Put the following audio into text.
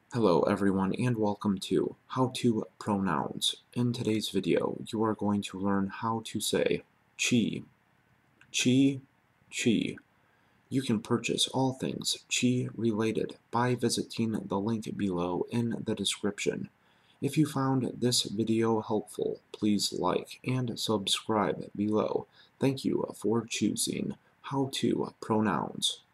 Hello everyone and welcome to How to Pronouns. In today's video, you are going to learn how to say chi, chi, chi. You can purchase all things chi related by visiting the link below in the description. If you found this video helpful, please like and subscribe below. Thank you for choosing How to Pronouns.